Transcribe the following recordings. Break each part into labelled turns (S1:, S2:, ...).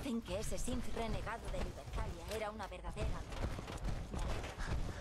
S1: Saben que ese Synth renegado de Lupercalia era una verdadera... Me alegra.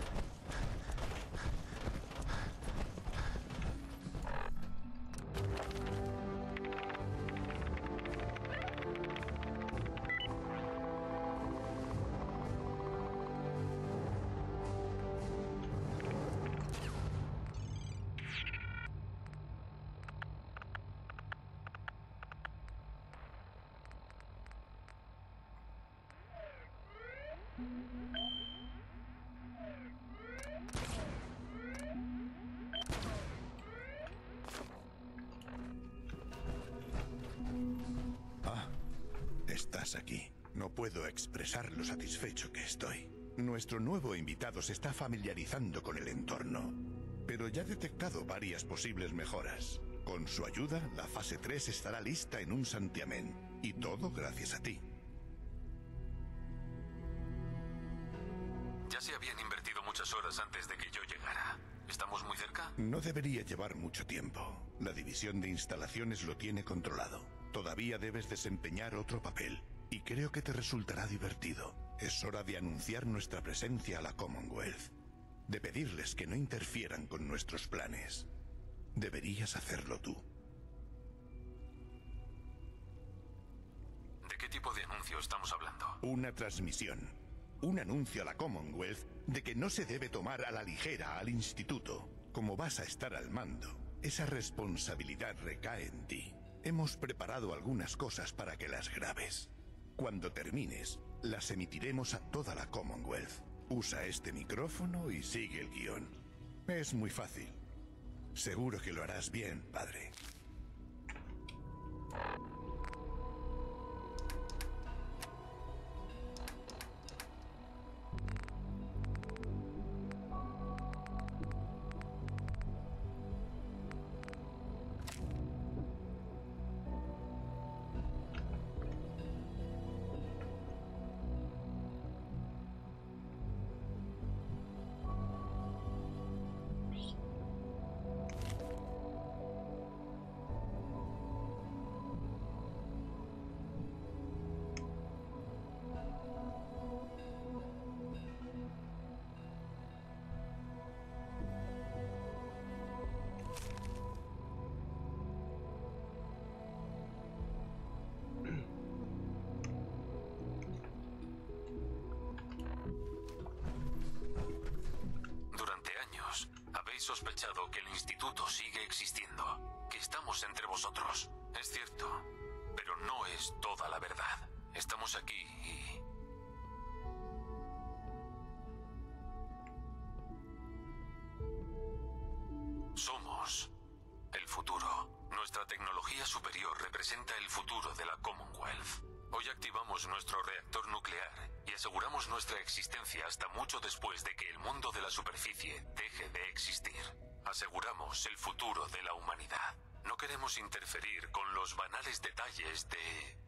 S2: Estás aquí. No puedo expresar lo satisfecho que estoy. Nuestro nuevo invitado se está familiarizando con el entorno, pero ya ha detectado varias posibles mejoras. Con su ayuda, la fase 3 estará lista en un santiamén, y todo gracias a ti.
S3: Ya se habían invertido muchas horas antes de que yo llegara. ¿Estamos muy cerca?
S2: No debería llevar mucho tiempo. La división de instalaciones lo tiene controlado. Todavía debes desempeñar otro papel, y creo que te resultará divertido. Es hora de anunciar nuestra presencia a la Commonwealth, de pedirles que no interfieran con nuestros planes. Deberías hacerlo tú.
S3: ¿De qué tipo de anuncio estamos hablando?
S2: Una transmisión. Un anuncio a la Commonwealth de que no se debe tomar a la ligera al instituto. Como vas a estar al mando, esa responsabilidad recae en ti. Hemos preparado algunas cosas para que las grabes. Cuando termines, las emitiremos a toda la Commonwealth. Usa este micrófono y sigue el guión. Es muy fácil. Seguro que lo harás bien, padre.
S3: Sospechado que el instituto sigue existiendo, que estamos entre vosotros. Es cierto, pero no es toda la verdad. Estamos aquí y... somos el futuro. Nuestra tecnología superior representa el futuro de la Commonwealth. Hoy activamos nuestro reactor nuclear y aseguramos nuestra existencia hasta mucho después de que el mundo de la superficie deje de existir. Aseguramos el futuro de la humanidad. No queremos interferir con los banales detalles de...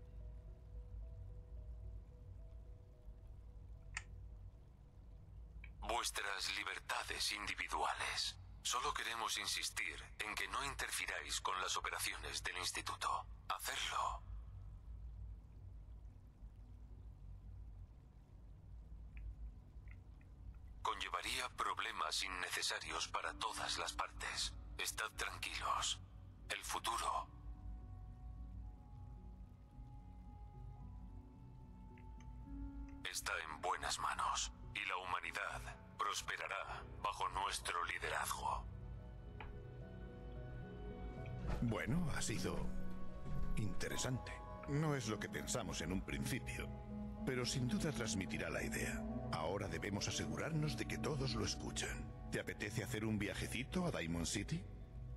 S3: vuestras libertades individuales. Solo queremos insistir en que no interfiráis con las operaciones del instituto. Hacerlo conllevaría problemas innecesarios para todas las partes. Estad tranquilos. El futuro está en buenas manos y la humanidad prosperará bajo nuestro liderazgo.
S2: Bueno, ha sido interesante. No es lo que pensamos en un principio, pero sin duda transmitirá la idea. Ahora debemos asegurarnos de que todos lo escuchan. ¿Te apetece hacer un viajecito a Diamond City?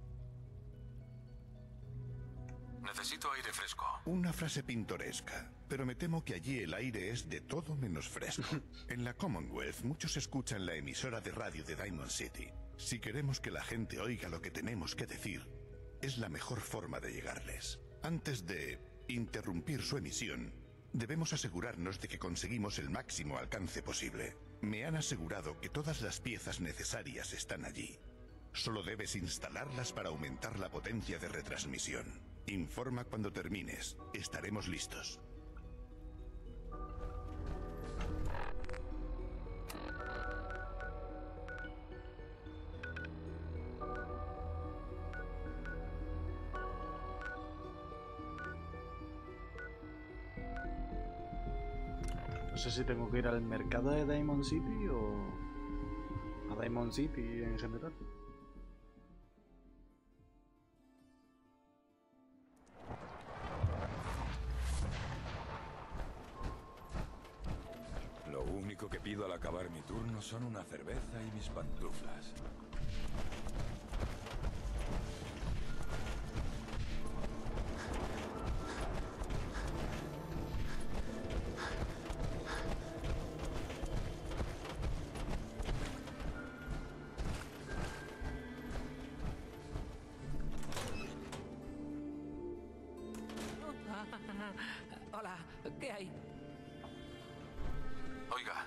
S3: Necesito aire fresco.
S2: Una frase pintoresca, pero me temo que allí el aire es de todo menos fresco. En la Commonwealth muchos escuchan la emisora de radio de Diamond City. Si queremos que la gente oiga lo que tenemos que decir, es la mejor forma de llegarles. Antes de interrumpir su emisión, debemos asegurarnos de que conseguimos el máximo alcance posible. Me han asegurado que todas las piezas necesarias están allí. Solo debes instalarlas para aumentar la potencia de retransmisión. Informa cuando termines. Estaremos listos.
S4: No sé si tengo que ir al mercado de Diamond City o a Diamond City en general.
S5: Lo único que pido al acabar mi turno son una cerveza y mis pantuflas.
S6: Hola, ¿qué hay?
S3: Oiga,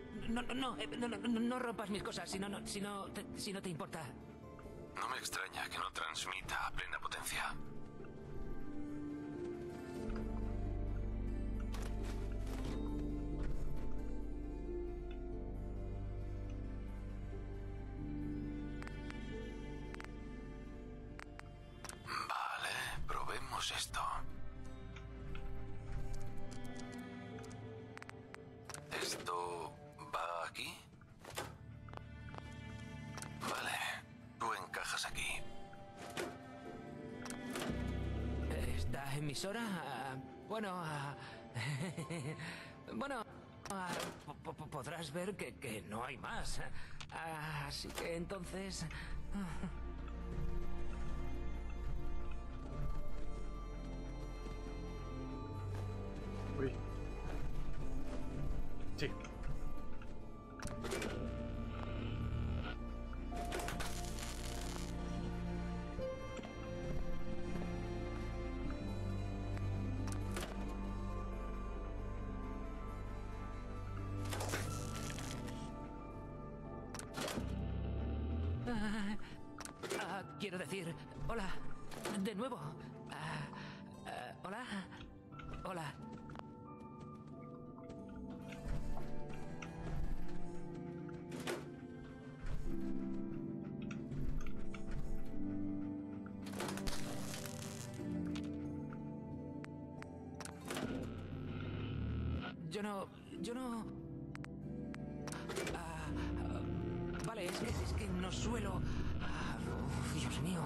S6: No rompas mis cosas si no te importa.
S3: no me extraña que no transmita a plena potencia. Vale, probemos esto. ¿Esto va aquí? Vale, tú encajas aquí.
S6: ¿Esta emisora? Bueno, bueno, podrás ver que no hay más. Así que entonces...
S4: Uy. Sí.
S6: Quiero decir, hola, de nuevo. Hola, hola. Yo no... Vale, es que no suelo... Dios mío.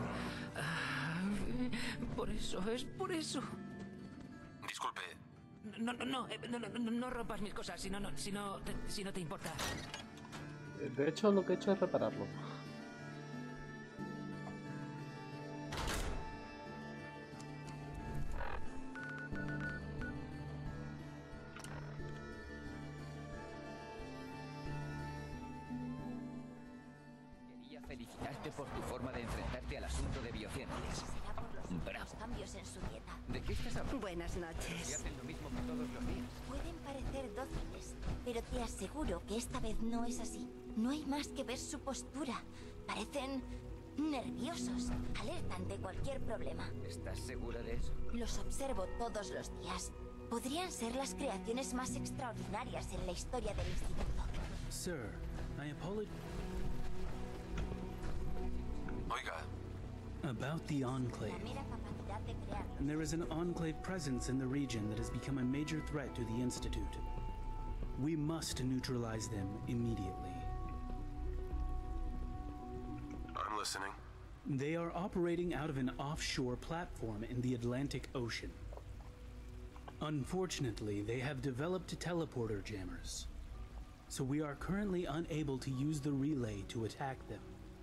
S6: Es por eso.
S3: Disculpe,
S6: No rompas mis cosas si no te importa.
S4: De hecho, lo que he hecho es repararlo.
S7: Quería felicitarte por tu forma de enfrentarte al asunto de biociencias.
S1: Será por los
S7: Bravo.
S1: cambios en su dieta.
S7: ¿De qué estás hablando?
S8: Buenas
S7: Si
S8: noches.
S7: hacen lo mismo que todos los días.
S1: Pueden parecer dóciles, pero te aseguro que esta vez no es así. No hay más que ver su postura. Parecen nerviosos. Alertan de cualquier problema.
S7: ¿Estás segura de eso?
S1: Los observo todos los días. Podrían ser las creaciones más extraordinarias en la historia del instituto.
S9: Sir, I apologize
S3: oiga,
S9: about the Enclave.
S1: La mera capacidad de crearlos.
S9: There is an Enclave presence in the region that has become a major threat to the Institute. We must neutralize them immediately.
S3: I'm listening.
S9: They are operating out of an offshore platform in the Atlantic Ocean. Unfortunately, they have developed teleporter jammers, so we are currently unable to use the relay to attack them.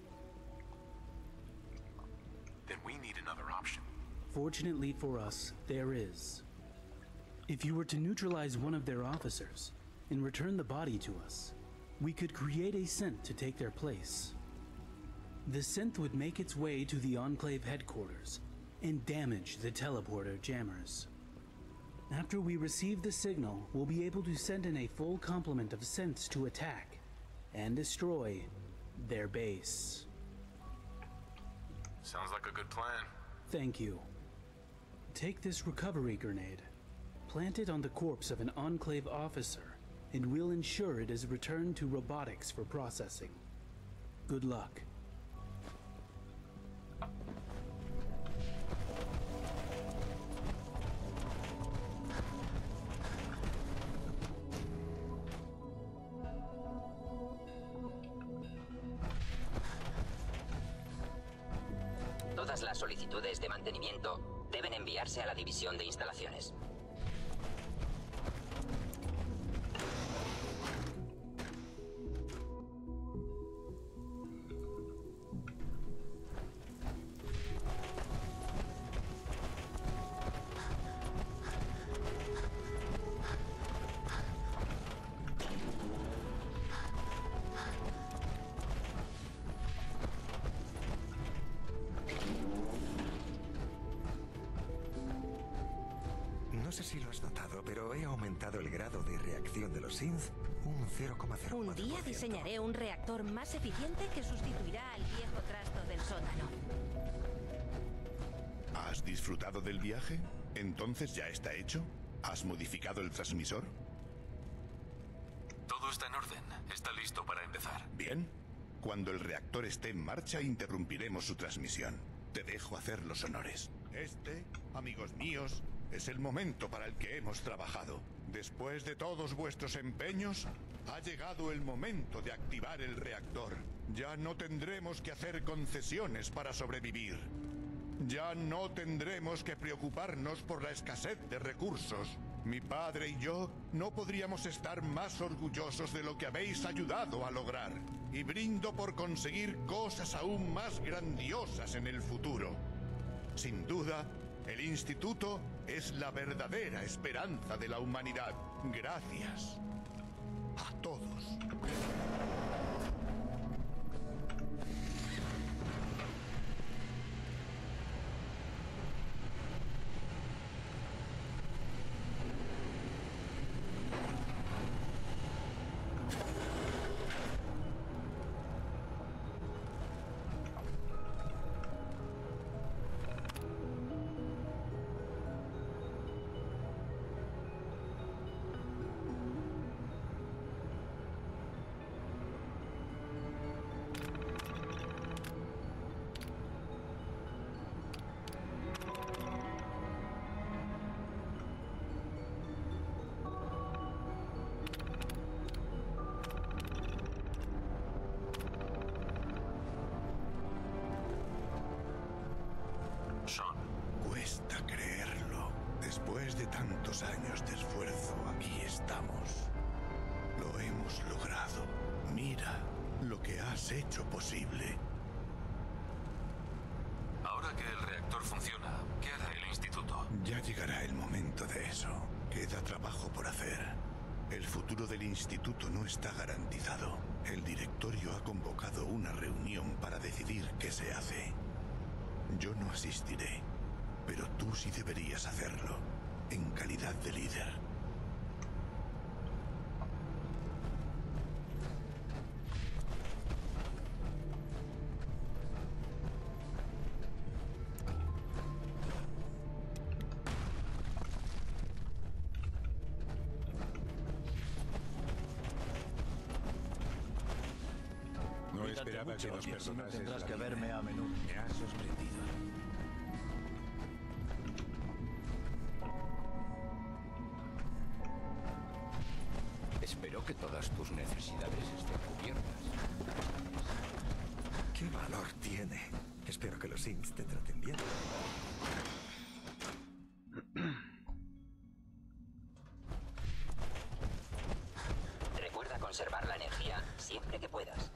S3: Then we need another option.
S9: Fortunately for us, there is. If you were to neutralize one of their officers and return the body to us, we could create a synth to take their place. The synth would make its way to the Enclave headquarters and damage the teleporter jammers. After we receive the signal, we'll be able to send in a full complement of synths to attack and destroy their base.
S3: Sounds like a good plan.
S9: Thank you. Take this recovery grenade, plant it on the corpse of an Enclave officer, and we'll ensure it is returned to robotics for processing. Good luck.
S8: Todas las solicitudes de mantenimiento deben enviarse a la división de instalaciones.
S10: No sé si lo has notado, pero he aumentado el grado de reacción de los synth un 0,04%.
S11: Un día diseñaré un reactor más eficiente que sustituirá al viejo trasto del sótano.
S2: ¿Has disfrutado del viaje? ¿Entonces ya está hecho? ¿Has modificado el transmisor?
S3: Todo está en orden. Está listo para empezar.
S2: Bien. Cuando el reactor esté en marcha, interrumpiremos su transmisión. Te dejo hacer los honores. Este, amigos míos, es el momento para el que hemos trabajado. Después de todos vuestros empeños, ha llegado el momento de activar el reactor. Ya no tendremos que hacer concesiones para sobrevivir. Ya no tendremos que preocuparnos por la escasez de recursos. Mi padre y yo no podríamos estar más orgullosos de lo que habéis ayudado a lograr. Y brindo por conseguir cosas aún más grandiosas en el futuro. Sin duda, el instituto es la verdadera esperanza de la humanidad. Gracias a todos. Cuesta creerlo. Después de tantos años de esfuerzo, aquí estamos. Lo hemos logrado. Mira lo que has hecho posible.
S3: Ahora que el reactor funciona, ¿qué hará el instituto?
S2: Ya llegará el momento de eso. Queda trabajo por hacer. El futuro del instituto no está garantizado. El directorio ha convocado una reunión para decidir qué se hace. Yo no asistiré, pero tú sí deberías hacerlo, en calidad de líder.
S5: No esperaba que nos perdonases.
S12: Tendrás que
S5: la vida.
S12: verme a menudo.
S5: Me has sorprendido.
S7: Espero que todas tus necesidades estén cubiertas.
S10: ¿Qué valor tiene? Espero que los synths te traten bien.
S8: Recuerda conservar la energía siempre que puedas.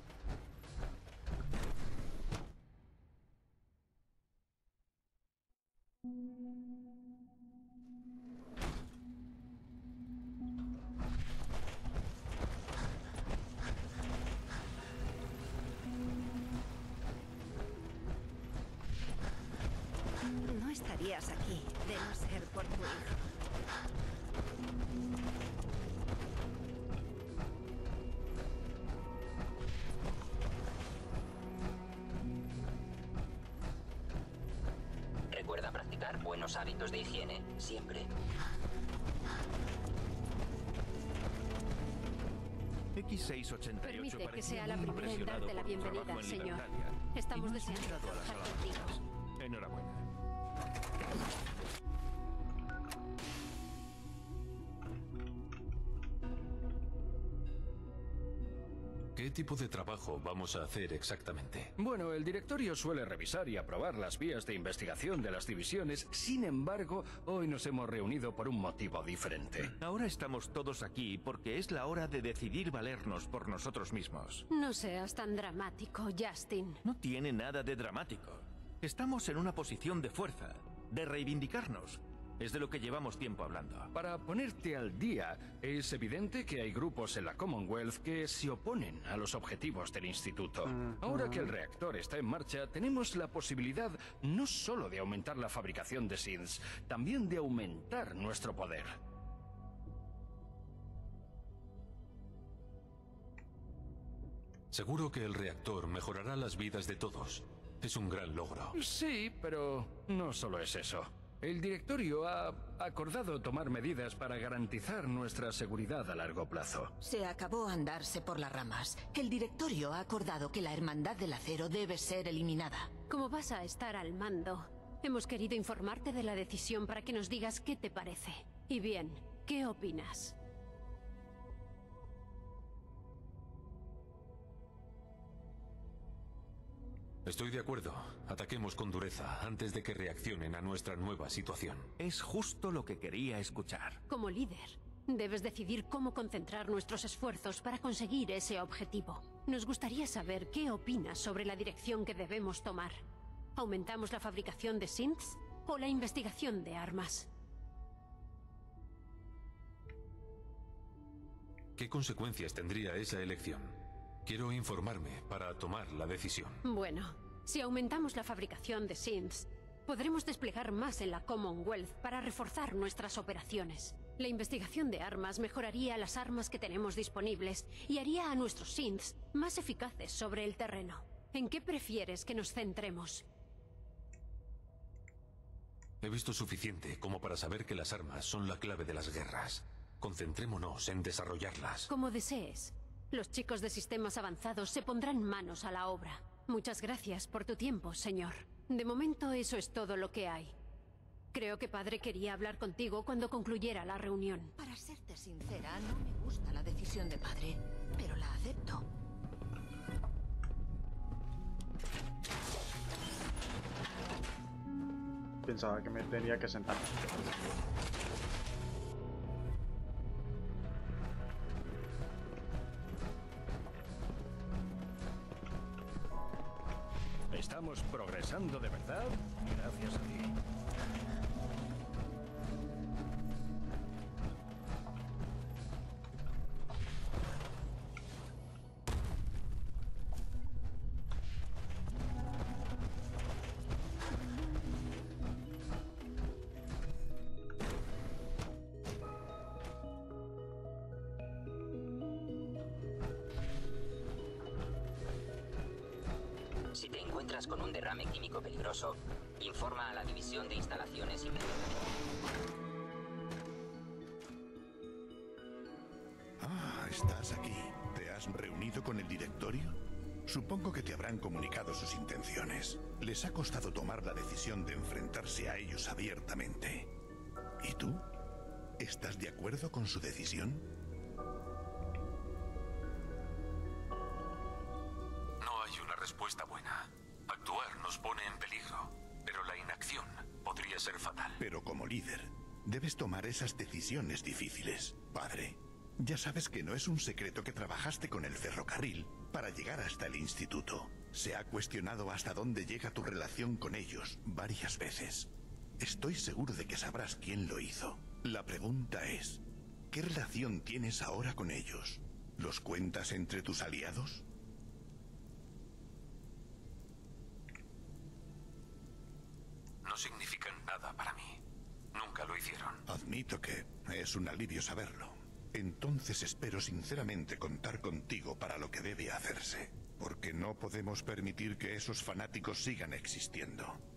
S11: No estarías aquí de no ser por tu hijo.
S8: Recuerda practicar buenos hábitos de higiene siempre.
S13: X688
S11: Permite que
S13: parecía
S11: sea la
S13: muy
S11: primera en
S13: impresionado
S11: darte la
S13: por tu
S11: bienvenida,
S13: trabajo en
S11: señor.
S13: Libertalia.
S11: Estamos
S13: Y no has
S11: deseando
S13: entrado a la
S11: trabajar
S13: sala de
S11: contigo.
S13: pruebas. Enhorabuena.
S3: ¿Qué tipo de trabajo vamos a hacer exactamente?
S12: Bueno, el directorio suele revisar y aprobar las vías de investigación de las divisiones. Sin embargo, hoy nos hemos reunido por un motivo diferente.
S13: Ahora estamos todos aquí porque es la hora de decidir valernos por nosotros mismos.
S14: No seas tan dramático, Justin.
S13: No tiene nada de dramático. Estamos en una posición de fuerza, de reivindicarnos. Es de lo que llevamos tiempo hablando.
S12: Para ponerte al día, es evidente que hay grupos en la Commonwealth que se oponen a los objetivos del instituto. Ahora que el reactor está en marcha, tenemos la posibilidad no solo de aumentar la fabricación de synths, también de aumentar nuestro poder.
S3: Seguro que el reactor mejorará las vidas de todos. Es un gran logro.
S12: Sí, pero no solo es eso. El directorio ha acordado tomar medidas para garantizar nuestra seguridad a largo plazo.
S15: Se acabó andarse por las ramas. El directorio ha acordado que la Hermandad del Acero debe ser eliminada.
S14: Como vas a estar al mando, hemos querido informarte de la decisión para que nos digas qué te parece. Y bien, ¿qué opinas?
S3: Estoy de acuerdo. Ataquemos con dureza antes de que reaccionen a nuestra nueva situación.
S13: Es justo lo que quería escuchar.
S14: Como líder, debes decidir cómo concentrar nuestros esfuerzos para conseguir ese objetivo. Nos gustaría saber qué opinas sobre la dirección que debemos tomar. ¿Aumentamos la fabricación de synths o la investigación de armas?
S3: ¿Qué consecuencias tendría esa elección? Quiero informarme para tomar la decisión.
S14: Bueno, si aumentamos la fabricación de synths, podremos desplegar más en la Commonwealth para reforzar nuestras operaciones. La investigación de armas mejoraría las armas que tenemos disponibles y haría a nuestros synths más eficaces sobre el terreno. ¿En qué prefieres que nos centremos?
S3: He visto suficiente como para saber que las armas son la clave de las guerras. Concentrémonos en desarrollarlas.
S14: Como desees. Los chicos de sistemas avanzados se pondrán manos a la obra. Muchas gracias por tu tiempo, señor. De momento eso es todo lo que hay. Creo que padre quería hablar contigo cuando concluyera la reunión.
S15: Para serte sincera, no me gusta la decisión de padre, pero la acepto.
S4: Pensaba que me tenía que sentar.
S12: ¿Estamos progresando de verdad? Gracias a ti.
S8: Si te encuentras con un derrame químico peligroso, informa a la división de instalaciones inmediatamente.
S2: Ah, estás aquí. ¿Te has reunido con el directorio? Supongo que te habrán comunicado sus intenciones. Les ha costado tomar la decisión de enfrentarse a ellos abiertamente. ¿Y tú? ¿Estás de acuerdo con su decisión?
S3: No hay una respuesta buena. Actuar nos pone en peligro, pero la inacción podría ser fatal.
S2: Pero como líder, debes tomar esas decisiones difíciles, padre. Ya sabes que no es un secreto que trabajaste con el ferrocarril para llegar hasta el instituto. Se ha cuestionado hasta dónde llega tu relación con ellos varias veces. Estoy seguro de que sabrás quién lo hizo. La pregunta es, ¿qué relación tienes ahora con ellos? ¿Los cuentas entre tus aliados?
S3: No significan nada para mí. Nunca lo hicieron.
S2: Admito que es un alivio saberlo. Entonces espero sinceramente contar contigo para lo que debe hacerse, porque no podemos permitir que esos fanáticos sigan existiendo.